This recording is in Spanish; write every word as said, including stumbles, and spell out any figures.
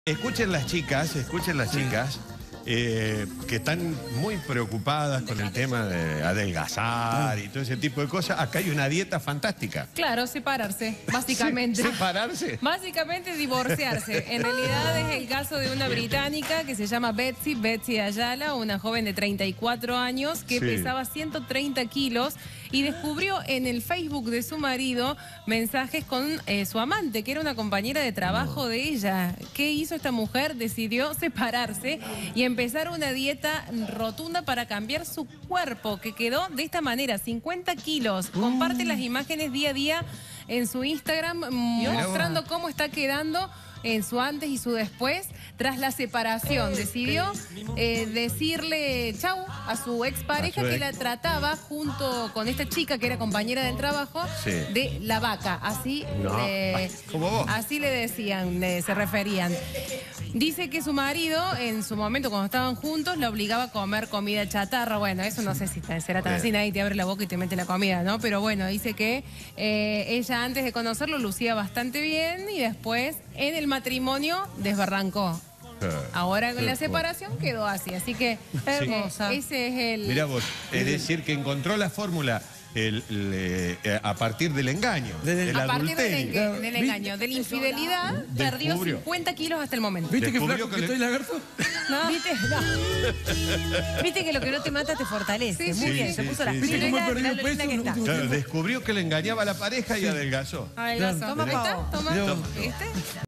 Escuchen las chicas, escuchen las chicas eh, que están muy preocupadas con el tema de adelgazar y todo ese tipo de cosas. Acá hay una dieta fantástica. Claro, separarse, básicamente. ¿Separarse? Básicamente divorciarse. En realidad es el caso de una británica que se llama Betsy, Betsy Ayala, una joven de treinta y cuatro años que Sí. pesaba ciento treinta kilos y descubrió en el Facebook de su marido mensajes con eh, su amante, que era una compañera de trabajo de ella. ¿Qué hizo esta mujer? Decidió separarse y empezar una dieta rotunda para cambiar su cuerpo, que quedó de esta manera, cincuenta kilos. Comparte las imágenes día a día en su Instagram, mostrando cómo está quedando en su antes y su después tras la separación. Decidió eh, decirle chau a su expareja que la trataba junto con esta chica que era compañera del trabajo Sí. de la vaca. Así, No, le, como vos. así le decían, le, se referían. Dice que su marido, en su momento cuando estaban juntos, la obligaba a comer comida chatarra. Bueno, eso no sé si será tan así, nadie te abre la boca y te mete la comida, ¿no? Pero bueno, dice que eh, ella antes de conocerlo lucía bastante bien y después en el matrimonio desbarrancó. Ahora con la separación quedó así, así que hermosa. Ese es el... Mirá vos, es decir, que encontró la fórmula el, el, eh, a partir del engaño, del A partir del, adulterio. enga- del engaño, de la infidelidad, perdió Descubrió. cincuenta kilos hasta el momento. ¿Viste que Descubrió flaco que que le- estoy, lagarto? ¿No? ¿Viste? No. Viste que lo que no te mata te fortalece. Sí, Muy sí, bien, sí, se puso las sí, pilas. sí. ¿Viste cómo he Mirá perdido la- la peso linda en que el está. último Claro, tiempo? descubrió que le engañaba a la pareja y adelgazó. Adelgazó. Toma ¿Viste? pa' vos. Toma. Mirá vos. ¿Viste?